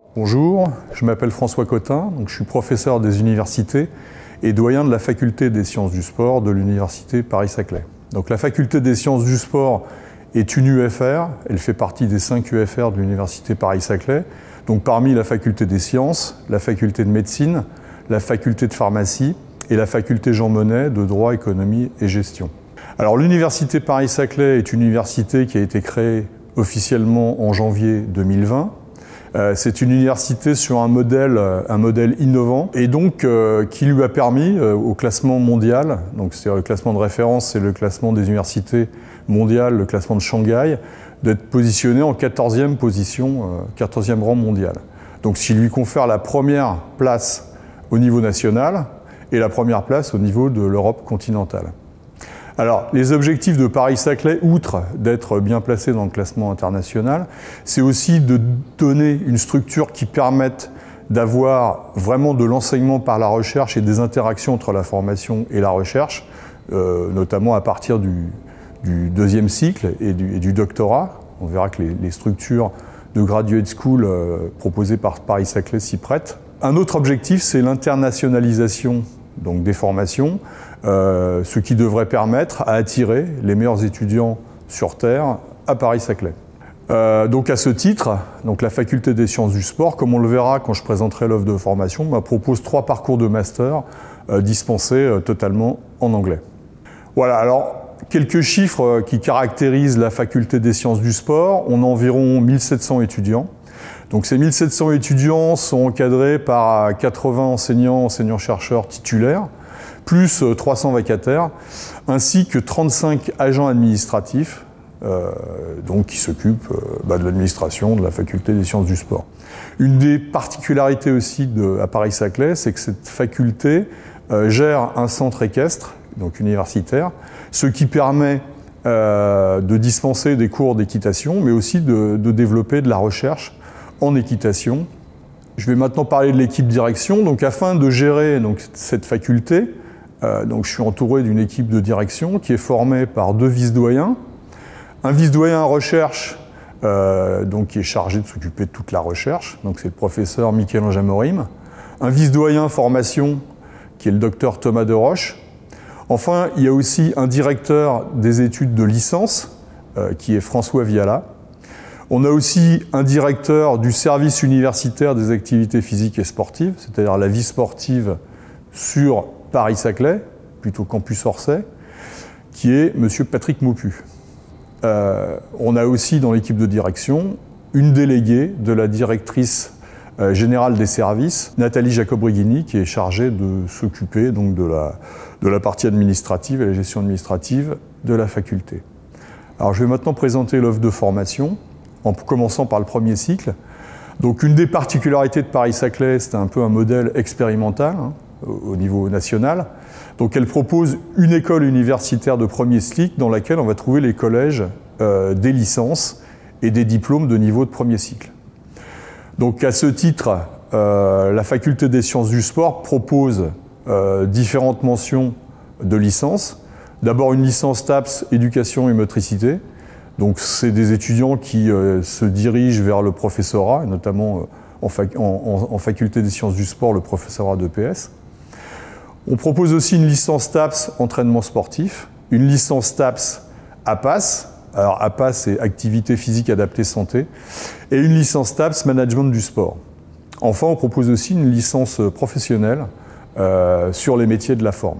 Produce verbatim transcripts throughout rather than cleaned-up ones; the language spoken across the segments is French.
Bonjour, je m'appelle François Cotin, donc je suis professeur des universités et doyen de la faculté des sciences du sport de l'université Paris-Saclay. Donc la faculté des sciences du sport est une U F R, elle fait partie des cinq U F R de l'université Paris-Saclay. Donc parmi la faculté des sciences, la faculté de médecine, la faculté de pharmacie et la faculté Jean Monnet de droit, économie et gestion. Alors l'université Paris-Saclay est une université qui a été créée officiellement en janvier deux mille vingt. Euh, c'est une université sur un modèle, un modèle innovant et donc euh, qui lui a permis euh, au classement mondial, donc c'est le classement de référence, c'est le classement des universités mondiales, le classement de Shanghai, d'être positionné en quatorzième position, euh, quatorzième rang mondial. Donc ce qui lui confère la première place au niveau national et la première place au niveau de l'Europe continentale. Alors, les objectifs de Paris-Saclay, outre d'être bien placé dans le classement international, c'est aussi de donner une structure qui permette d'avoir vraiment de l'enseignement par la recherche et des interactions entre la formation et la recherche, euh, notamment à partir du, du deuxième cycle et du, et du doctorat. On verra que les, les structures de graduate school euh, proposées par Paris-Saclay s'y prêtent. Un autre objectif, c'est l'internationalisation donc des formations, euh, ce qui devrait permettre à attirer les meilleurs étudiants sur Terre à Paris-Saclay. Euh, donc à ce titre, donc la faculté des sciences du sport, comme on le verra quand je présenterai l'offre de formation, bah, propose trois parcours de master euh, dispensés euh, totalement en anglais. Voilà, alors quelques chiffres euh, qui caractérisent la faculté des sciences du sport. On a environ mille sept cents étudiants. Donc ces mille sept cents étudiants sont encadrés par quatre-vingts enseignants, enseignants-chercheurs titulaires, plus trois cents vacataires, ainsi que trente-cinq agents administratifs, euh, donc qui s'occupent euh, bah, de l'administration de la faculté des sciences du sport. Une des particularités aussi de, à Paris-Saclay, c'est que cette faculté euh, gère un centre équestre, donc universitaire, ce qui permet euh, de dispenser des cours d'équitation, mais aussi de, de développer de la recherche en équitation. Je vais maintenant parler de l'équipe direction. Donc, afin de gérer donc, cette faculté, euh, donc, je suis entouré d'une équipe de direction qui est formée par deux vice-doyens. Un vice-doyen recherche, euh, donc, qui est chargé de s'occuper de toute la recherche. Donc, c'est le professeur Michel-Ange Amorim. Un vice-doyen formation, qui est le docteur Thomas Deroche. Enfin, il y a aussi un directeur des études de licence, euh, qui est François Viala. On a aussi un directeur du service universitaire des activités physiques et sportives, c'est-à-dire la vie sportive sur Paris-Saclay, plutôt campus Orsay, qui est M. Patrick Maupu. Euh, on a aussi dans l'équipe de direction une déléguée de la directrice euh, générale des services, Nathalie Jacob-Riguini, qui est chargée de s'occuper donc de la, de la partie administrative et la gestion administrative de la faculté. Alors je vais maintenant présenter l'offre de formation, en commençant par le premier cycle. Donc une des particularités de Paris-Saclay, c'est un peu un modèle expérimental hein, au niveau national. Donc elle propose une école universitaire de premier cycle dans laquelle on va trouver les collèges euh, des licences et des diplômes de niveau de premier cycle. Donc à ce titre, euh, la faculté des sciences du sport propose euh, différentes mentions de licence. D'abord une licence T A P S, éducation et motricité. Donc c'est des étudiants qui euh, se dirigent vers le professorat, et notamment euh, en, fac en, en, en faculté des sciences du sport, le professorat d'E P S. On propose aussi une licence T A P S entraînement sportif, une licence T A P S A P A S, alors A P A S c'est activité physique adaptée santé, et une licence T A P S management du sport. Enfin, on propose aussi une licence professionnelle euh, sur les métiers de la forme.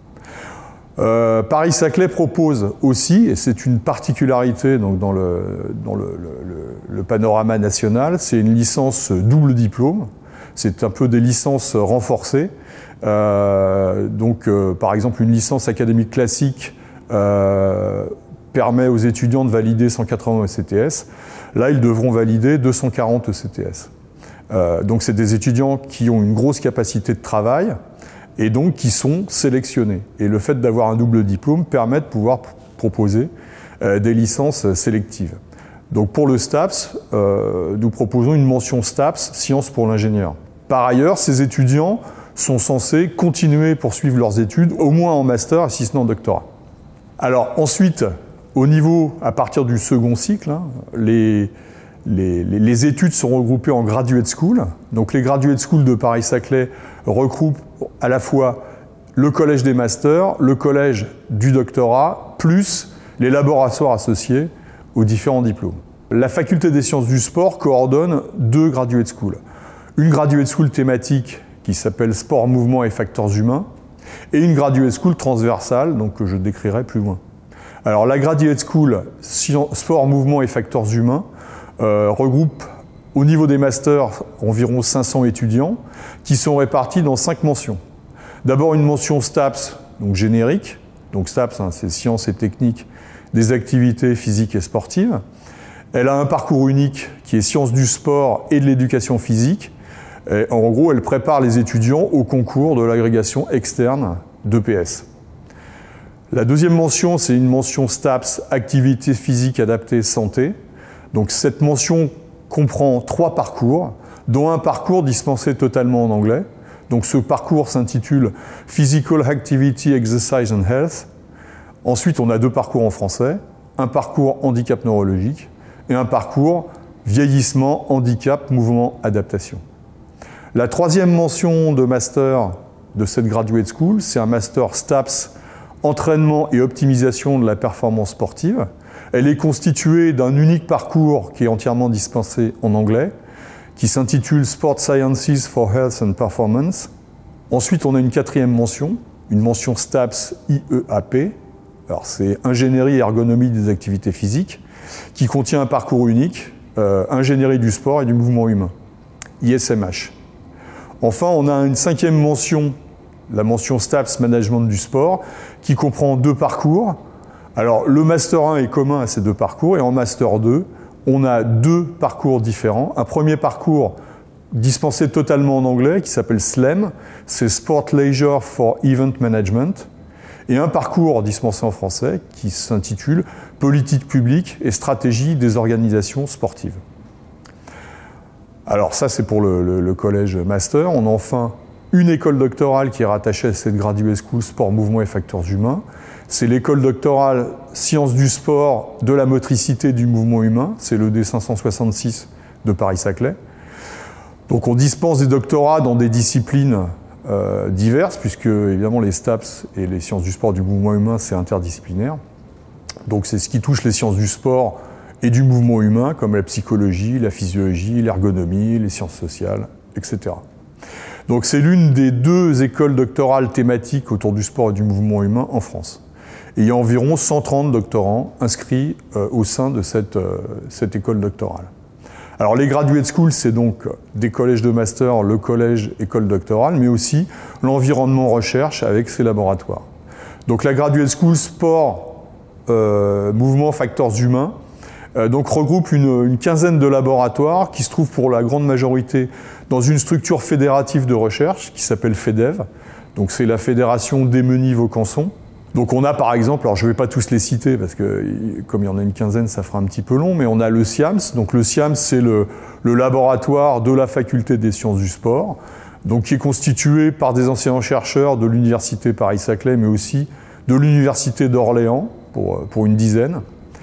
Euh, Paris-Saclay propose aussi, et c'est une particularité donc, dans, le, dans le, le, le panorama national, c'est une licence double diplôme. C'est un peu des licences renforcées. Euh, donc, euh, par exemple, une licence académique classique euh, permet aux étudiants de valider cent quatre-vingts E C T S. Là, ils devront valider deux cent quarante E C T S. Euh, donc, c'est des étudiants qui ont une grosse capacité de travail, et donc qui sont sélectionnés. Et le fait d'avoir un double diplôme permet de pouvoir proposer euh, des licences sélectives. Donc pour le S T A P S, euh, nous proposons une mention S T A P S, sciences pour l'ingénieur. Par ailleurs, ces étudiants sont censés continuer, poursuivre leurs études, au moins en master, si ce n'est en doctorat. Alors ensuite, au niveau, à partir du second cycle, hein, les, les, les, les études sont regroupées en graduate school. Donc les graduate schools de Paris-Saclay regroupent à la fois le collège des masters, le collège du doctorat, plus les laboratoires associés aux différents diplômes. La faculté des sciences du sport coordonne deux graduate schools. Une graduate school thématique qui s'appelle Sport, Mouvement et Facteurs Humains, et une graduate school transversale, donc que je décrirai plus loin. Alors la graduate school Sport, Mouvement et Facteurs Humains euh, regroupe au niveau des masters environ cinq cents étudiants qui sont répartis dans cinq mentions. D'abord une mention STAPS, donc générique, donc STAPS hein, c'est sciences et techniques des activités physiques et sportives. Elle a un parcours unique qui est sciences du sport et de l'éducation physique. Et en gros, elle prépare les étudiants au concours de l'agrégation externe d'E P S. La deuxième mention, c'est une mention STAPS, activité physique adaptée santé. Donc cette mention comprend trois parcours, dont un parcours dispensé totalement en anglais. Donc ce parcours s'intitule Physical Activity, Exercise and Health. Ensuite, on a deux parcours en français, un parcours handicap neurologique et un parcours vieillissement, handicap, mouvement, adaptation. La troisième mention de master de cette graduate school, c'est un master STAPS, entraînement et optimisation de la performance sportive. Elle est constituée d'un unique parcours qui est entièrement dispensé en anglais, qui s'intitule Sport Sciences for Health and Performance. Ensuite, on a une quatrième mention, une mention STAPS I E A P. Alors, c'est ingénierie et ergonomie des activités physiques, qui contient un parcours unique, euh, ingénierie du sport et du mouvement humain, I S M H. Enfin, on a une cinquième mention, la mention STAPS Management du sport, qui comprend deux parcours. Alors, le Master un est commun à ces deux parcours, et en Master deux, on a deux parcours différents. Un premier parcours dispensé totalement en anglais, qui s'appelle SLEM, c'est Sport Leisure for Event Management, et un parcours dispensé en français, qui s'intitule Politique publique et stratégie des organisations sportives. Alors ça, c'est pour le, le, le collège master. On a enfin une école doctorale qui est rattachée à cette graduate school Sport, Mouvement et Facteurs Humains. C'est l'école doctorale Sciences du sport, de la motricité et du mouvement humain. C'est l'E D cinq cent soixante-six de Paris-Saclay. Donc on dispense des doctorats dans des disciplines euh, diverses, puisque évidemment les STAPS et les sciences du sport et du mouvement humain, c'est interdisciplinaire. Donc c'est ce qui touche les sciences du sport et du mouvement humain, comme la psychologie, la physiologie, l'ergonomie, les sciences sociales, et cetera. Donc c'est l'une des deux écoles doctorales thématiques autour du sport et du mouvement humain en France. Et il y a environ cent trente doctorants inscrits euh, au sein de cette, euh, cette école doctorale. Alors les graduate schools, c'est donc des collèges de master, le collège école doctorale, mais aussi l'environnement recherche avec ses laboratoires. Donc la graduate school sport, euh, mouvement, facteurs humains, euh, donc regroupe une, une quinzaine de laboratoires qui se trouvent pour la grande majorité dans une structure fédérative de recherche qui s'appelle FEDEV. Donc c'est la fédération d'Emeny-Vaucanson. Donc on a par exemple, alors je ne vais pas tous les citer parce que comme il y en a une quinzaine, ça fera un petit peu long, mais on a le SIAMS. Donc le SIAMS, c'est le, le laboratoire de la faculté des sciences du sport, donc qui est constitué par des enseignants-chercheurs de l'université Paris-Saclay, mais aussi de l'université d'Orléans, pour, pour une dizaine.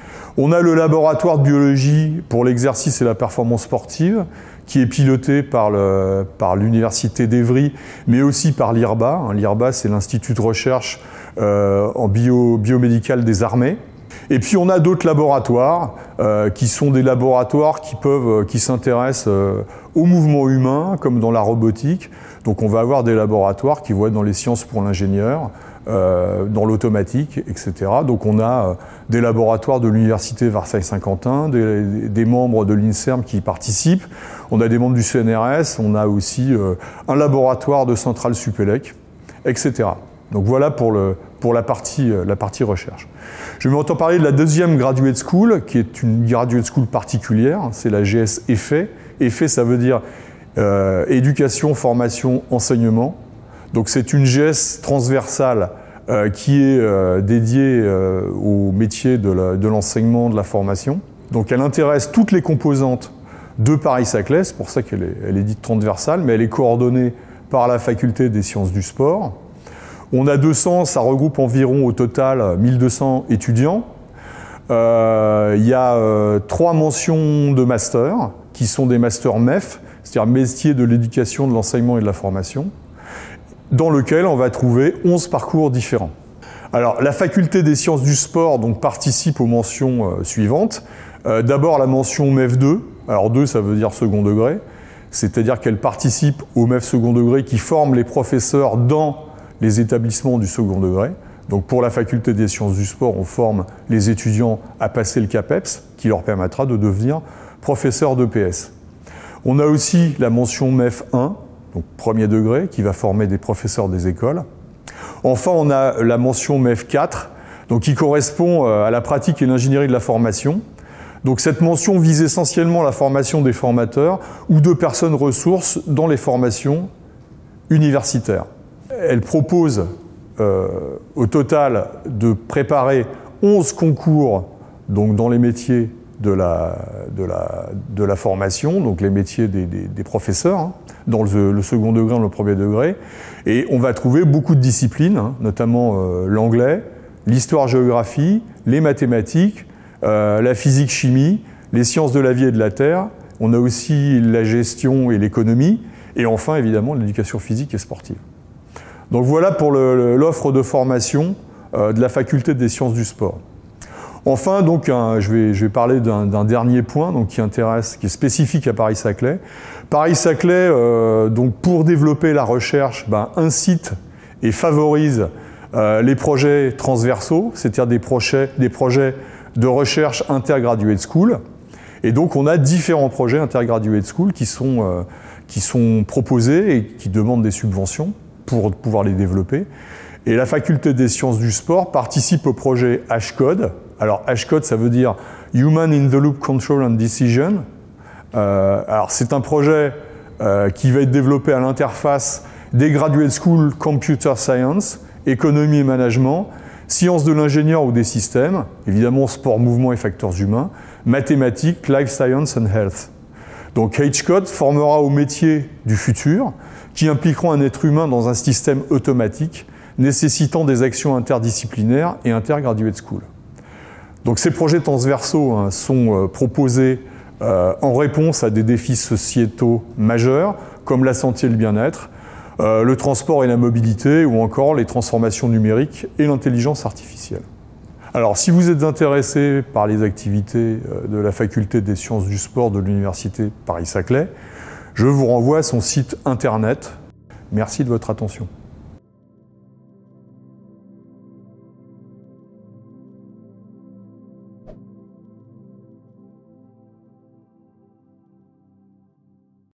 On a le laboratoire de biologie pour l'exercice et la performance sportive, qui est piloté par, le, par l'université d'Evry, mais aussi par l'I R B A. L'I R B A, c'est l'Institut de recherche euh, en bio, biomédical des armées. Et puis on a d'autres laboratoires, euh, qui sont des laboratoires qui, peuvent, qui s'intéressent euh, au mouvement humain, comme dans la robotique. Donc on va avoir des laboratoires qui vont être dans les sciences pour l'ingénieur, euh, dans l'automatique, et cetera. Donc on a euh, des laboratoires de l'université Versailles-Saint-Quentin, des, des membres de l'INSERM qui y participent, on a des membres du C N R S, on a aussi euh, un laboratoire de Centrale Supélec, et cetera. Donc voilà pour, le, pour la, partie, la partie recherche. Je vais maintenant parler de la deuxième graduate school, qui est une graduate school particulière, c'est la G S EFE. EFE, ça veut dire euh, éducation, formation, enseignement. Donc c'est une G S transversale euh, qui est euh, dédiée euh, au métier de l'enseignement, de, de la formation. Donc elle intéresse toutes les composantes de Paris-Saclay, c'est pour ça qu'elle est, elle est dite transversale, mais elle est coordonnée par la faculté des sciences du sport. On a deux cents, ça regroupe environ au total mille deux cents étudiants. euh, il y a euh, trois mentions de master, qui sont des masters M E F, c'est-à-dire métiers de l'éducation, de l'enseignement et de la formation, dans lequel on va trouver onze parcours différents. Alors, la faculté des sciences du sport donc, participe aux mentions euh, suivantes. Euh, D'abord, la mention M E F deux. Alors, deux, ça veut dire second degré. C'est-à-dire qu'elle participe au M E F second degré qui forme les professeurs dans les établissements du second degré. Donc, pour la faculté des sciences du sport, on forme les étudiants à passer le CAPEPS, qui leur permettra de devenir professeurs d'E P S. On a aussi la mention M E F un, donc premier degré, qui va former des professeurs des écoles. Enfin, on a la mention M E F quatre, donc qui correspond à la pratique et l'ingénierie de la formation. Donc cette mention vise essentiellement la formation des formateurs ou de personnes ressources dans les formations universitaires. Elle propose euh, au total de préparer onze concours donc dans les métiers de la, de la, de la formation, donc les métiers des, des, des professeurs, hein, dans le, le second degré, dans le premier degré. Et on va trouver beaucoup de disciplines, hein, notamment euh, l'anglais, l'histoire-géographie, les mathématiques, euh, la physique-chimie, les sciences de la vie et de la terre. On a aussi la gestion et l'économie. Et enfin, évidemment, l'éducation physique et sportive. Donc voilà pour l'offre de formation euh, de la faculté des sciences du sport. Enfin, donc, un, je, vais, je vais parler d'un dernier point donc, qui intéresse, qui est spécifique à Paris-Saclay. Paris-Saclay, euh, donc, pour développer la recherche, ben, incite et favorise euh, les projets transversaux, c'est-à-dire des projets, des projets de recherche intergraduate school. Et donc, on a différents projets intergraduate school qui sont, euh, qui sont proposés et qui demandent des subventions pour pouvoir les développer. Et la faculté des sciences du sport participe au projet H-Code. Alors, H-Code, ça veut dire Human in the Loop Control and Decision. Euh, alors, c'est un projet euh, qui va être développé à l'interface des Graduate School Computer Science, Économie et Management, Sciences de l'ingénieur ou des systèmes, évidemment sport, mouvement et facteurs humains, mathématiques, life science and health. Donc, H-Code formera aux métiers du futur qui impliqueront un être humain dans un système automatique nécessitant des actions interdisciplinaires et intergraduate school. Donc ces projets transversaux hein, sont euh, proposés euh, en réponse à des défis sociétaux majeurs, comme la santé et le bien-être, euh, le transport et la mobilité, ou encore les transformations numériques et l'intelligence artificielle. Alors si vous êtes intéressé par les activités euh, de la faculté des sciences du sport de l'université Paris-Saclay, je vous renvoie à son site internet. Merci de votre attention.